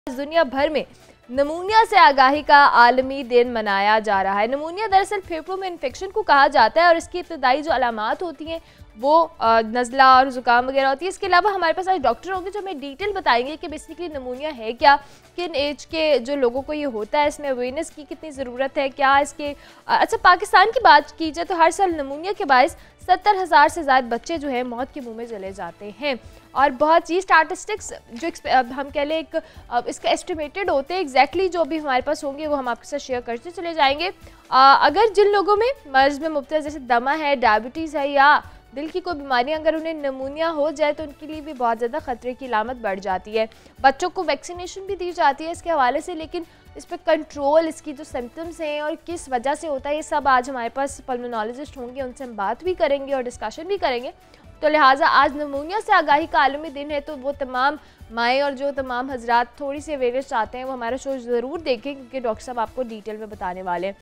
दुनिया भर में नमूनिया से आगाही का आलमी दिन मनाया जा रहा है। नमूनिया दरअसल फेफड़ों में इन्फेक्शन को कहा जाता है और इसकी इब्तदाई जो अलामात होती हैं वो नज़ला और ज़ुकाम वगैरह होती है। इसके अलावा हमारे पास आज डॉक्टर होंगे जो हमें डिटेल बताएंगे कि बेसिकली नमूनिया है क्या, किन एज के जो लोगों को ये होता है, इसमें अवेयरनेस की कितनी ज़रूरत है, क्या इसके अच्छा पाकिस्तान की बात की जाए तो हर साल नमूनिया के बायस 70,000 से ज़्यादा बच्चे जो है मौत के मुंह में चले जाते हैं। और बहुत ही स्टैटिस्टिक्स जो हम कह लें एक इसका एस्टिमेटेड होते हैं, एग्जैक्टली जो भी हमारे पास होंगे वो हम आपके साथ शेयर करते चले जाएंगे। अगर जिन लोगों में मर्ज में मुब्तला जैसे दमा है, डायबिटीज़ है या दिल की कोई बीमारी, अगर उन्हें नमूनिया हो जाए तो उनके लिए भी बहुत ज़्यादा ख़तरे की अलामत बढ़ जाती है। बच्चों को वैक्सीनेशन भी दी जाती है इसके हवाले से, लेकिन इस पर कंट्रोल, इसकी जो सिम्टम्स हैं और किस वजह से होता है, ये सब आज हमारे पास पल्मोनोलॉजिस्ट होंगे, उनसे हम बात भी करेंगे और डिस्कशन भी करेंगे। तो लिहाजा आज नमूनिया से आगाही का आलमी दिन है, तो वो तमाम माएँ और जो तमाम हजरात थोड़ी सी अवेयरनेस चाहते हैं वो हमारा शो ज़रूर देखें, क्योंकि डॉक्टर साहब आपको डिटेल में बताने वाले हैं।